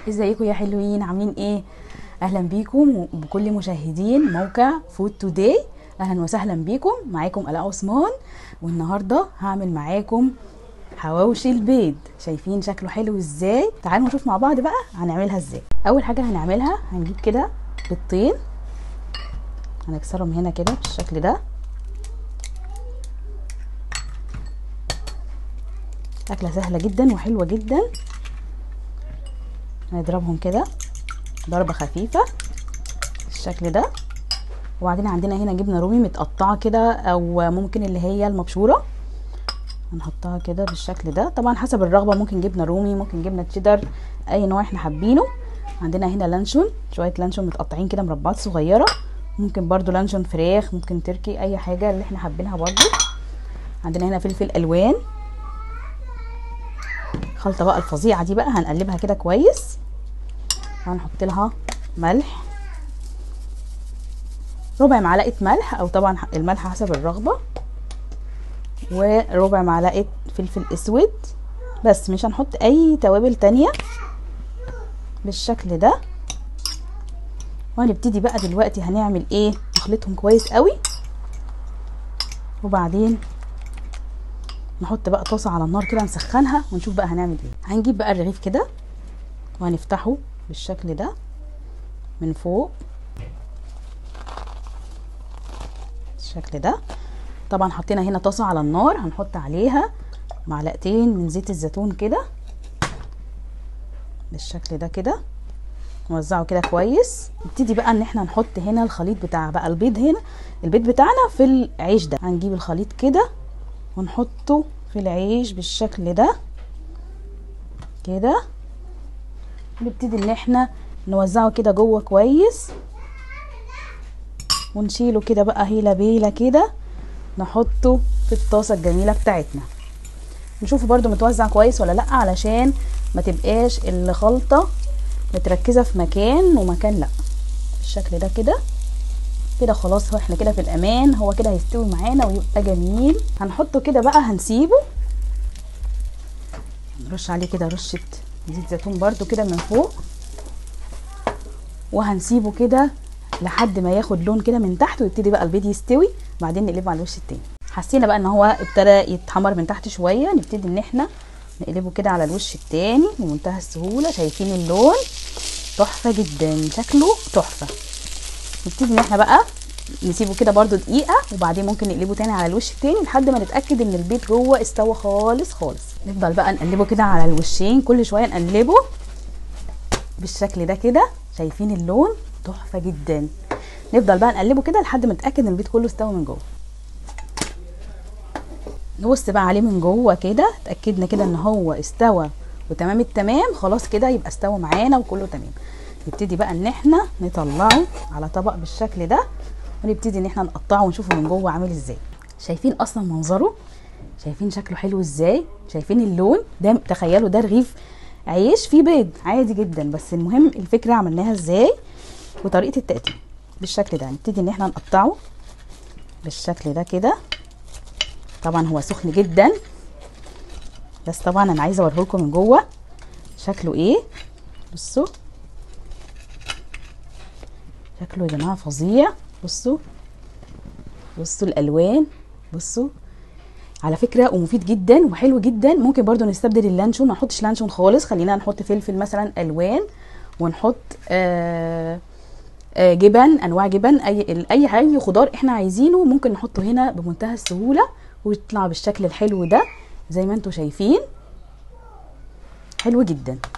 ازيكم يا حلوين؟ عاملين ايه؟ اهلا بيكم وبكل مشاهدين موقع فود توداي. اهلا وسهلا بيكم، معاكم الاء عثمان. والنهارده هعمل معاكم حواوشي البيض. شايفين شكله حلو ازاي؟ تعالوا نشوف مع بعض بقى هنعملها ازاي. اول حاجه هنعملها هنجيب كده بيضتين، هنكسرهم هنا كده بالشكل ده. اكله سهله جدا وحلوه جدا. هنضربهم كده ضربه خفيفه بالشكل ده. وبعدين عندنا هنا جبنه رومي متقطعه كده، او ممكن اللي هي المبشوره، هنحطها كده بالشكل ده. طبعا حسب الرغبه، ممكن جبنه رومي، ممكن جبنه تشيدر، اي نوع احنا حابينه. عندنا هنا لانشون، شويه لانشون متقطعين كده مربعات صغيره، ممكن برضو لانشون فراخ، ممكن تركي، اي حاجه اللي احنا حابينها برضو. عندنا هنا فلفل الوان. الخلطه بقى الفظيعه دي بقى هنقلبها كده كويس، وهنحط لها ملح، ربع معلقه ملح، او طبعا الملح حسب الرغبه، وربع معلقه فلفل اسود. بس مش هنحط اي توابل تانية بالشكل ده. وهنبتدي بقى دلوقتي هنعمل ايه؟ نخلطهم كويس قوي، وبعدين نحط بقى طاسه على النار كده نسخنها ونشوف بقى هنعمل ايه. هنجيب بقى الرغيف كده وهنفتحه بالشكل ده من فوق بالشكل ده. طبعا حطينا هنا طاسه على النار، هنحط عليها معلقتين من زيت الزيتون كده بالشكل ده كده، نوزعه كده كويس. نبتدي بقى ان احنا نحط هنا الخليط بتاع بقى البيض. هنا البيض بتاعنا في العيش ده، هنجيب الخليط كده ونحطه في العيش بالشكل ده كده. نبتدي ان احنا نوزعه كده جوه كويس، ونشيله كده بقى هيله بيله كده، نحطه في الطاسه الجميله بتاعتنا. نشوفه برده متوزع كويس ولا لا، علشان ما تبقاش الخلطه متركزه في مكان ومكان لا. بالشكل ده كده كده خلاص، هو احنا كده في الامان، هو كده هيستوي معانا ويبقى جميل. هنحطه كده بقى، هنسيبه نرش عليه كده رشه زيت زيتون برده كده من فوق، وهنسيبه كده لحد ما ياخد لون كده من تحت، ويبتدي بقى البيض يستوي. بعدين نقلبه على الوش التاني. حسينا بقى ان هو ابتدى يتحمر من تحت شويه، نبتدي ان احنا نقلبه كده على الوش التاني بمنتهى السهوله. شايفين اللون؟ تحفه جدا، شكله تحفه. نبتدي ان احنا بقى نسيبه كده برده دقيقه، وبعدين ممكن نقلبه تاني على الوش التاني لحد ما نتاكد ان البيض جوه استوى خالص خالص. نفضل بقى نقلبه كده على الوشين، كل شويه نقلبه بالشكل ده كده. شايفين اللون؟ تحفه جدا. نفضل بقى نقلبه كده لحد ما نتاكد ان البيض كله استوى من جوه. نبص بقى عليه من جوه كده، اتاكدنا كده ان هو استوى وتمام التمام، خلاص كده يبقى استوى معانا وكله تمام. نبتدي بقى ان احنا نطلعه على طبق بالشكل ده، ونبتدي ان احنا نقطعه ونشوفه من جوه عامل ازاي. شايفين اصلا منظره؟ شايفين شكله حلو ازاي؟ شايفين اللون ده؟ تخيلوا ده رغيف عيش فيه بيض عادي جدا، بس المهم الفكره عملناها ازاي وطريقه التقديم بالشكل ده. نبتدي ان احنا نقطعه بالشكل ده كده. طبعا هو سخن جدا، بس طبعا انا عايزه اوريه لكم من جوه شكله ايه. بصوا شكله يا جماعه فظيع. بصوا بصوا الالوان، بصوا. على فكره ومفيد جدا وحلو جدا. ممكن برضو نستبدل اللانشون، ما نحطش لانشون خالص، خلينا نحط فلفل مثلا الوان، ونحط جبن، انواع جبن، اي خضار احنا عايزينه ممكن نحطه هنا بمنتهى السهوله، ويطلع بالشكل الحلو ده زي ما انتم شايفين. حلو جدا.